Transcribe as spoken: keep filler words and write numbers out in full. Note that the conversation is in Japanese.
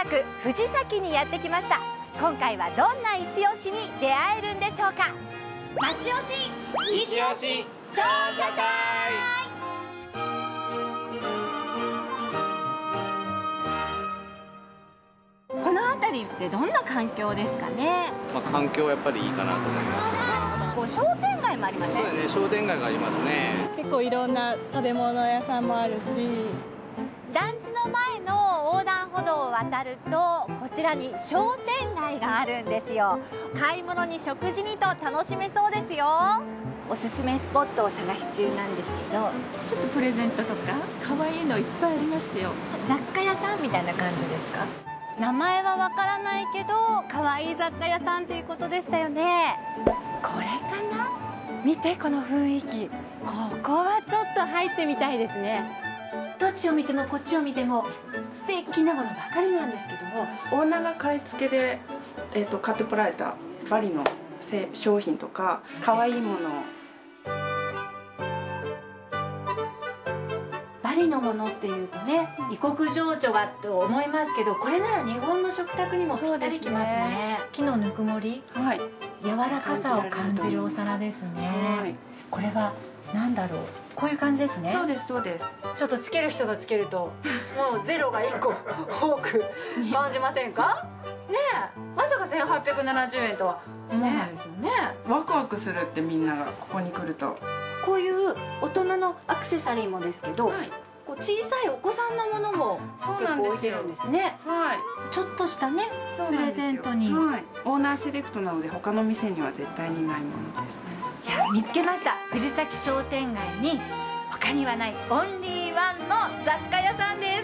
区藤崎にやってきました。今回はどんな一押しに出会えるんでしょうか。町押し一押し調査隊。この辺りってどんな環境ですかね。 まあ環境はやっぱりいいかなと思いますけど。 こう商店街もありますね。 そうだね、商店街がありますね。 結構いろんな食べ物屋さんもあるし。 団地の前の横断歩道を渡るとこちらに商店街があるんですよ。買い物に食事にと楽しめそうですよ。おすすめスポットを探し中なんですけど、 ちょっとプレゼントとか可愛いのいっぱいありますよ。 雑貨屋さんみたいな感じですか。名前はわからないけど可愛い雑貨屋さんということでしたよね。これかな。見てこの雰囲気。ここはちょっと入ってみたいですね。どっちを見てもこっちを見ても素敵なものばかりなんですけども、 オーナーが買い付けで、えー、と買ってこられたバリの商品とか可愛いものを。 バリのものっていうとね、異国情緒がと思いますけど、これなら日本の食卓にもぴったりきますね。木のぬくもり、 はい、 柔らかさを感じるお皿ですね。はい、これは何だろう。こういう感じですね。 そうですそうです。 ちょっとつける人がつけるともうゼロがいっこ多く感じませんかね。えまさかせんはっぴゃくななじゅうえんとは思わないですよね。 ワクワクするってみんながここに来ると。 こういう大人のアクセサリーもですけど、はい、こう小さいお子さんのものも結構置いてるんですね。はい、ちょっとしたねプレゼントに、 はい、オーナーセレクトなので他の店には絶対にないものですね。 いや見つけました。藤崎商店街に他にはないオンリーワンの雑貨屋さんです。